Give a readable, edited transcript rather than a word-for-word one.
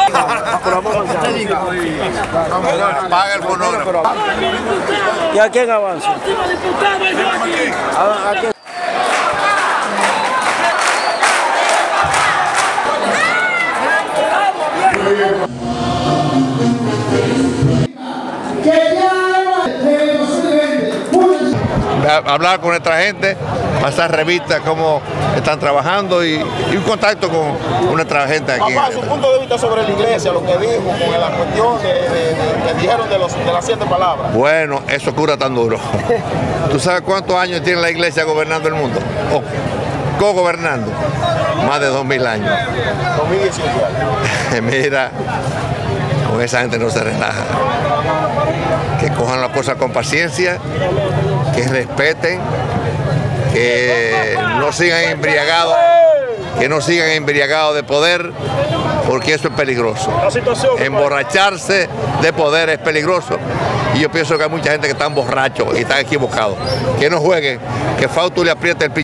Paga el fonógrafo. ¿Y a quién avanza? ¿A quién? Hablar con nuestra gente, pasar revistas, cómo están trabajando y un contacto con nuestra gente aquí. Papá, su punto de vista sobre la iglesia, lo que dijo, con la cuestión que dijeron de las 7 palabras. Bueno, eso cura tan duro. ¿Tú sabes cuántos años tiene la iglesia gobernando el mundo? O co-gobernando. Más de 2000 años. 2018 años. Mira, con esa gente no se relaja. Que cojan las cosas con paciencia, que respeten, que no sigan embriagados de poder, porque eso es peligroso. Emborracharse de poder es peligroso. Y yo pienso que hay mucha gente que están borrachos y están equivocados. Que no jueguen, que Fausto le apriete el